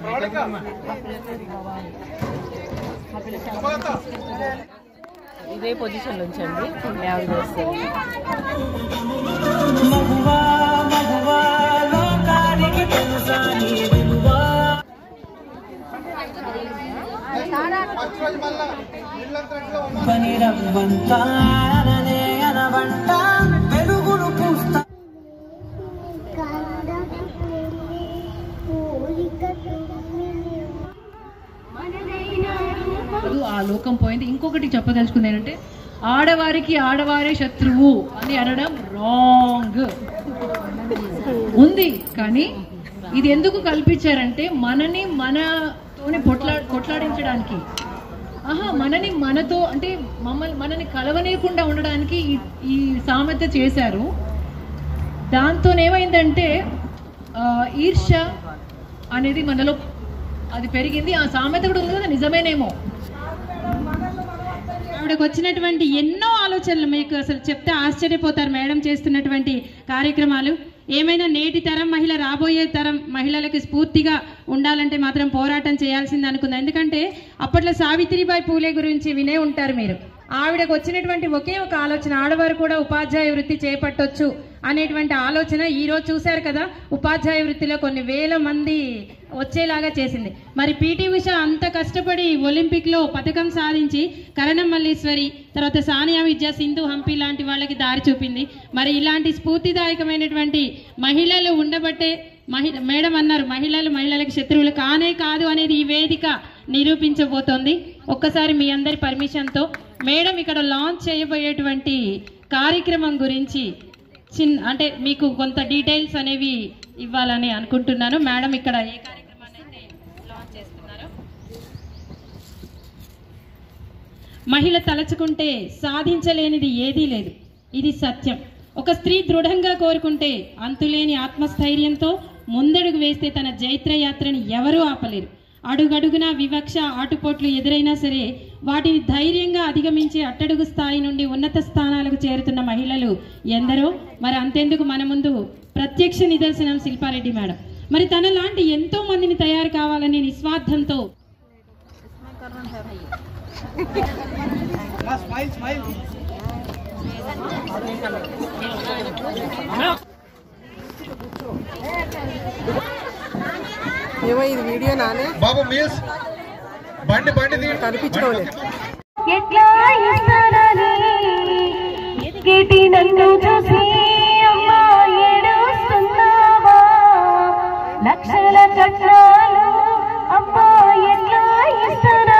ఇదే పొజిషన్ ఉంచండి. యాభై వస్తుంది. ఆ లోకం పోయింది. ఇంకొకటి చెప్పదలుచుకుంది ఏంటంటే ఆడవారికి ఆడవారే శత్రువు అని అనడం రాంగ్ ఉంది. కానీ ఇది ఎందుకు కల్పించారంటే మనని మనతోనే కొట్లాడించడానికి, మనని మనతో అంటే మనని కలవనీయకుండా ఉండడానికి ఈ సామెత చేశారు. దాంతోనేమైందంటే ఈర్ష్య అనేది మనలో అది పెరిగింది. ఆ సామెత కూడా ఉంది కదా, నిజమేనేమో. ఆవిడకు వచ్చినటువంటి ఎన్నో ఆలోచనలు మీకు అసలు చెప్తే ఆశ్చర్యపోతారు. మేడం చేస్తున్నటువంటి కార్యక్రమాలు ఏమైనా నేటి తరం మహిళ రాబోయే తరం మహిళలకు స్ఫూర్తిగా ఉండాలంటే మాత్రం పోరాటం చేయాల్సింది అనుకుంది. ఎందుకంటే అప్పట్లో సావిత్రిబాయి పూలే గురించి వినే ఉంటారు మీరు. ఆవిడకు వచ్చినటువంటి ఒకే ఒక ఆలోచన, ఆడవారు కూడా ఉపాధ్యాయ వృత్తి చేపట్టొచ్చు అనేటువంటి ఆలోచన. ఈరోజు చూశారు కదా, ఉపాధ్యాయ వృత్తిలో కొన్ని వేల మంది వచ్చేలాగా చేసింది. మరి పీటీ ఉష అంత కష్టపడి ఒలింపిక్లో పథకం సాధించి కరణం మల్లీశ్వరి, తర్వాత సానియా మిర్జా, సింధు హంపి లాంటి వాళ్ళకి దారి చూపింది. మరి ఇలాంటి స్ఫూర్తిదాయకమైనటువంటి మహిళలు ఉండబట్టే మేడం అన్నారు, మహిళలకు శత్రువులు కానే కాదు అనేది ఈ వేదిక నిరూపించబోతోంది. ఒక్కసారి మీ అందరి పర్మిషన్తో మేడం ఇక్కడ లాంచ్ చేయబోయేటువంటి కార్యక్రమం గురించి అంటే మీకు కొంత డీటెయిల్స్ అనేవి ఇవ్వాలని అనుకుంటున్నాను. మేడం ఇక్కడ ఏ కార్యక్రమాన్ని అయితే లాంచ్ చేస్తున్నారో, మహిళ తలచుకుంటే సాధించలేనిది ఏదీ లేదు, ఇది సత్యం. ఒక స్త్రీ దృఢంగా కోరుకుంటే అంతులేని ఆత్మస్థైర్యంతో ముందడుగు వేస్తే తన జైత్రయాత్రని ఎవరూ ఆపలేరు. అడుగడుగునా వివక్ష, ఆటుపోట్లు ఎదురైనా సరే వాటిని ధైర్యంగా అధిగమించి అట్టడుగు స్థాయి నుండి ఉన్నత స్థానాలకు చేరుతున్న మహిళలు ఎందరో. మరి అంతెందుకు, మన ముందు ప్రత్యక్ష నిదర్శనం శిల్పారెడ్డి మేడం. మరి తన లాంటి ఎంతో మందిని తయారు కావాలని నిస్వార్థంతో ఏమో ఇది వీడియో నానే బాబు మిస్ బండి కనిపించుకోలేదు. ఎట్లా ఇస్తానని ఎక్కేటి నన్ను చూసి అమ్మా ఏడుస్తున్నావా, లక్షల కట్నాలు అమ్మా ఎట్లా ఇస్తాను